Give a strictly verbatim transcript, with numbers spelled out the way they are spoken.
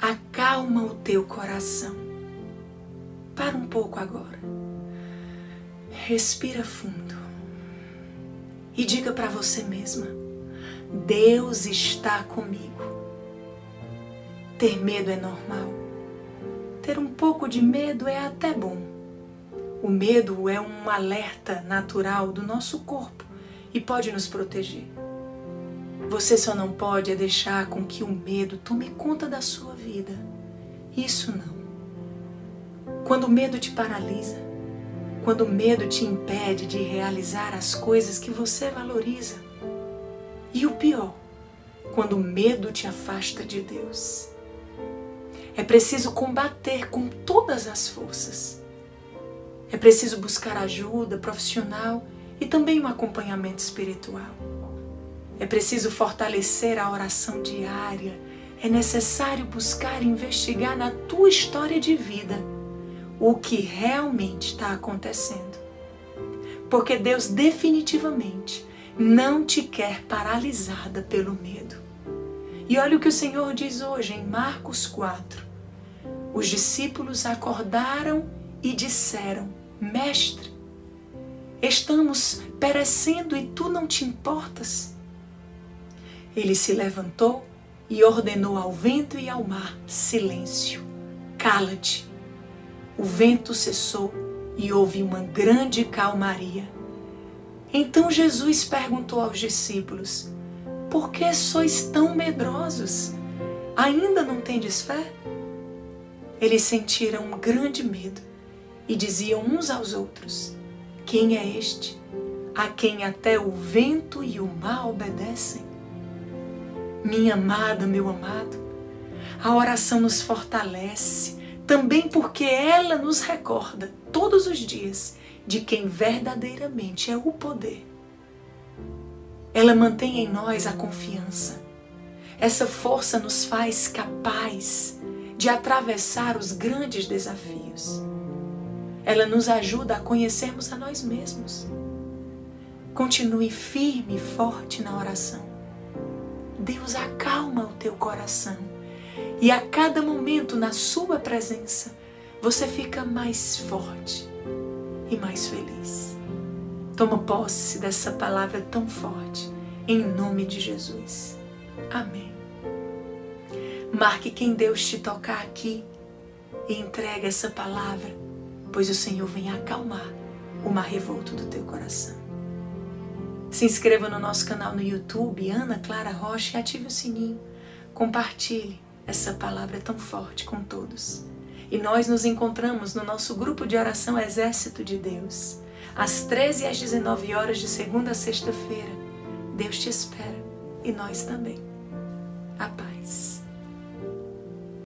acalma o teu coração. Para um pouco agora. Respira fundo. E diga para você mesma: Deus está comigo. Ter medo é normal. Ter um pouco de medo é até bom. O medo é um alerta natural do nosso corpo e pode nos proteger. Você só não pode é deixar com que o medo tome conta da sua vida. Isso não. Quando o medo te paralisa, quando o medo te impede de realizar as coisas que você valoriza. E o pior, quando o medo te afasta de Deus. É preciso combater com todas as forças. É preciso buscar ajuda profissional e também um acompanhamento espiritual. É preciso fortalecer a oração diária. É necessário buscar e investigar na tua história de vida o que realmente está acontecendo. Porque Deus definitivamente não te quer paralisada pelo medo. E olha o que o Senhor diz hoje em Marcos quatro. Os discípulos acordaram e disseram: Mestre, estamos perecendo e tu não te importas? Ele se levantou e ordenou ao vento e ao mar: silêncio, cala-te. O vento cessou e houve uma grande calmaria. Então Jesus perguntou aos discípulos: por que sois tão medrosos? Ainda não tendes fé? Eles sentiram um grande medo e diziam uns aos outros: quem é este, a quem até o vento e o mar obedecem? Minha amada, meu amado, a oração nos fortalece, também porque ela nos recorda todos os dias de quem verdadeiramente é o poder. Ela mantém em nós a confiança. Essa força nos faz capaz de atravessar os grandes desafios. Ela nos ajuda a conhecermos a nós mesmos. Continue firme e forte na oração. Deus acalma o teu coração. E a cada momento na sua presença, você fica mais forte e mais feliz. Toma posse dessa palavra tão forte, em nome de Jesus. Amém. Marque quem Deus te tocar aqui e entregue essa palavra, pois o Senhor vem acalmar o mar revolto do teu coração. Se inscreva no nosso canal no YouTube, Ana Clara Rocha, e ative o sininho. Compartilhe essa palavra tão forte com todos. E nós nos encontramos no nosso grupo de oração Exército de Deus, às treze e às dezenove horas de segunda a sexta-feira. Deus te espera e nós também. A paz.